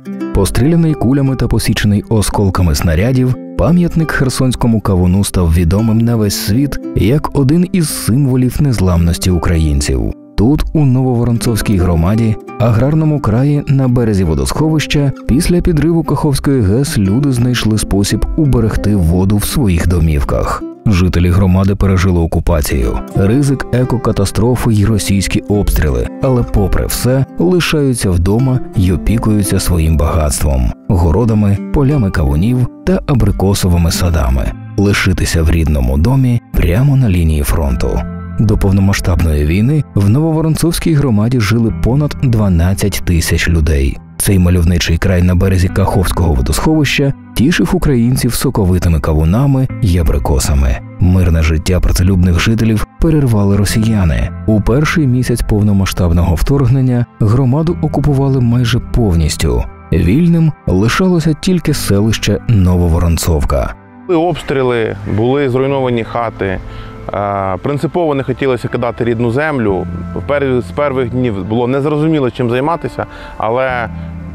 Постріляний кулями та посічений осколками снарядів, пам'ятник Херсонському кавуну став відомим на весь світ як один із символів незламності українців. Тут, у Нововоронцовській громаді, аграрному краї на березі водосховища, після підриву Каховської ГЕС люди знайшли спосіб уберегти воду в своїх домівках. Жителі громади пережили окупацію, ризик екокатастрофи й російські обстріли, але попри все лишаються вдома й опікуються своїм багатством – городами, полями кавунів та абрикосовими садами. Лишитися в рідному домі прямо на лінії фронту. До повномасштабної війни в Нововоронцовській громаді жили понад 12 тисяч людей. Цей мальовничий край на березі Каховського водосховища тішив українців соковитими кавунами й абрикосами. Мирне життя працелюбних жителів перервали росіяни. У перший місяць повномасштабного вторгнення громаду окупували майже повністю. Вільним лишалося тільки селище Нововоронцовка. Були обстріли, були зруйновані хати. Принципово не хотілося кидати рідну землю. З перших днів було незрозуміло, чим займатися, але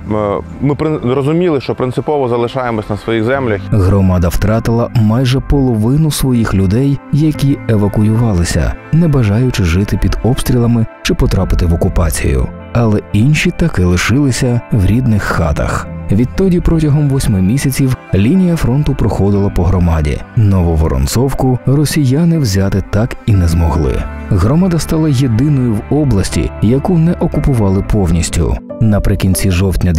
ми розуміли, що принципово залишаємось на своїх землях. Громада втратила майже половину своїх людей, які евакуювалися, не бажаючи жити під обстрілами чи потрапити в окупацію. Але інші таки лишилися в рідних хатах. Відтоді протягом 8 місяців лінія фронту проходила по громаді. Нововоронцовку росіяни взяти так і не змогли. Громада стала єдиною в області, яку не окупували повністю. Наприкінці жовтня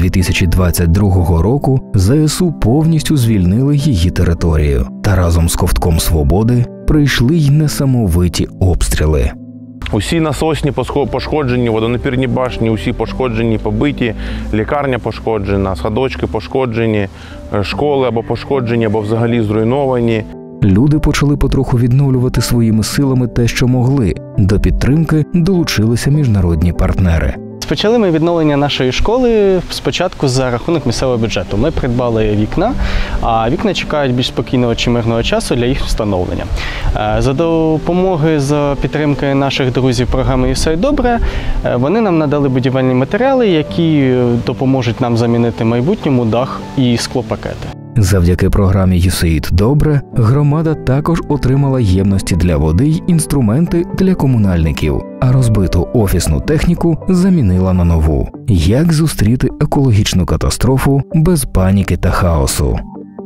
2022 року ЗСУ повністю звільнили її територію. Та разом з ковтком свободи прийшли й несамовиті обстріли. Усі насосні пошкоджені, водонапірні башні, усі пошкоджені, побиті, лікарня пошкоджена, садочки пошкоджені, школи або пошкоджені, або взагалі зруйновані. Люди почали потроху відновлювати своїми силами те, що могли. До підтримки долучилися міжнародні партнери. Почали ми відновлення нашої школи спочатку за рахунок місцевого бюджету. Ми придбали вікна, а вікна чекають більш спокійного чи мирного часу для їх встановлення. За допомоги, за підтримки наших друзів програми «USAID Добре», вони нам надали будівельні матеріали, які допоможуть нам замінити в майбутньому дах і склопакети. Завдяки програмі USAID Добре громада також отримала ємності для води й інструменти для комунальників, а розбиту офісну техніку замінила на нову. Як зустріти екологічну катастрофу без паніки та хаосу?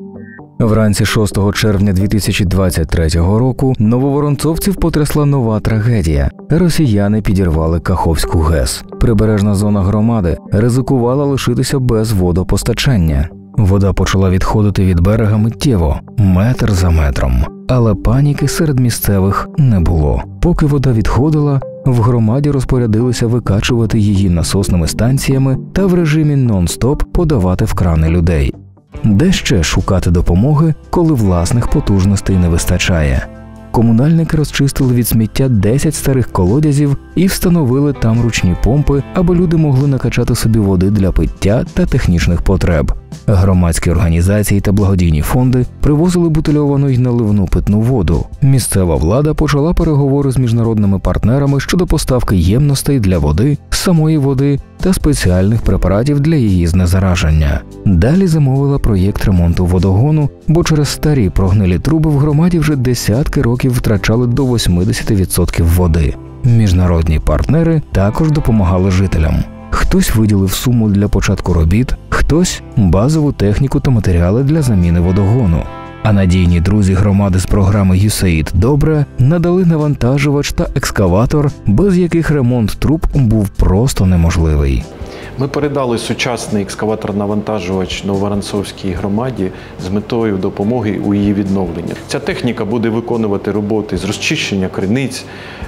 Вранці 6 червня 2023 року нововоронцовців потрясла нова трагедія. Росіяни підірвали Каховську ГЕС. Прибережна зона громади ризикувала лишитися без водопостачання. Вода почала відходити від берега миттєво, метр за метром. Але паніки серед місцевих не було. Поки вода відходила, в громаді розпорядилися викачувати її насосними станціями та в режимі нон-стоп подавати в крани людей. Де ще шукати допомоги, коли власних потужностей не вистачає? Комунальники розчистили від сміття 10 старих колодязів і встановили там ручні помпи, аби люди могли накачати собі води для пиття та технічних потреб. Громадські організації та благодійні фонди привозили бутильовану й наливну питну воду. Місцева влада почала переговори з міжнародними партнерами щодо поставки ємностей для води, самої води та спеціальних препаратів для її знезараження. Далі замовила проєкт ремонту водогону, бо через старі прогнилі труби в громаді вже десятки років втрачали до 80% води. Міжнародні партнери також допомагали жителям. Хтось виділив суму для початку робіт, хтось – базову техніку та матеріали для заміни водогону. А надійні друзі громади з програми USAID Добре надали навантажувач та екскаватор, без яких ремонт труб був просто неможливий. Ми передали сучасний екскаватор-навантажувач Нововоронцовській громаді з метою допомоги у її відновленні. Ця техніка буде виконувати роботи з розчищення криниць,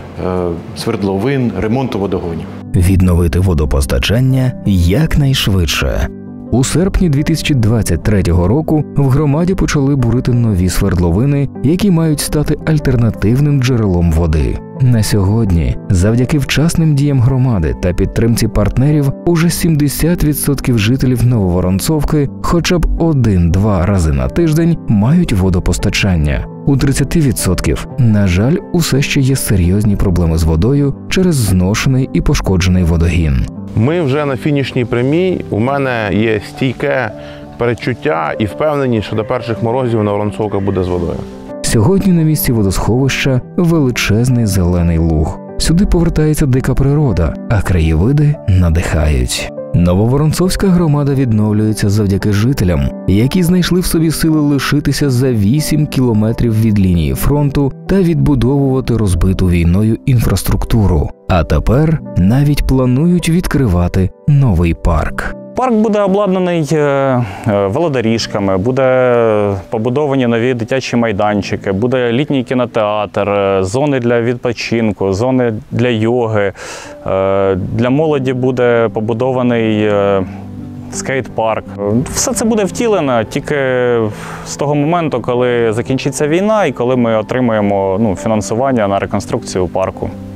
свердловин, ремонту водогонів. Відновити водопостачання якнайшвидше. У серпні 2023 року в громаді почали бурити нові свердловини, які мають стати альтернативним джерелом води. На сьогодні, завдяки вчасним діям громади та підтримці партнерів, уже 70% жителів Нововоронцовки хоча б 1-2 рази на тиждень мають водопостачання. У 30%, на жаль, усе ще є серйозні проблеми з водою через зношений і пошкоджений водогін. Ми вже на фінішній прямій. У мене є стійке передчуття і впевненість, що до перших морозів Нововоронцовка буде з водою. Сьогодні на місці водосховища величезний зелений луг. Сюди повертається дика природа, а краєвиди надихають. Нововоронцовська громада відновлюється завдяки жителям, які знайшли в собі сили лишитися за 8 кілометрів від лінії фронту та відбудовувати розбиту війною інфраструктуру. А тепер навіть планують відкривати новий парк. Парк буде обладнаний велодоріжками, буде побудовані нові дитячі майданчики, буде літній кінотеатр, зони для відпочинку, зони для йоги. Для молоді буде побудований скейт-парк. Все це буде втілено тільки з того моменту, коли закінчиться війна і коли ми отримаємо фінансування на реконструкцію парку.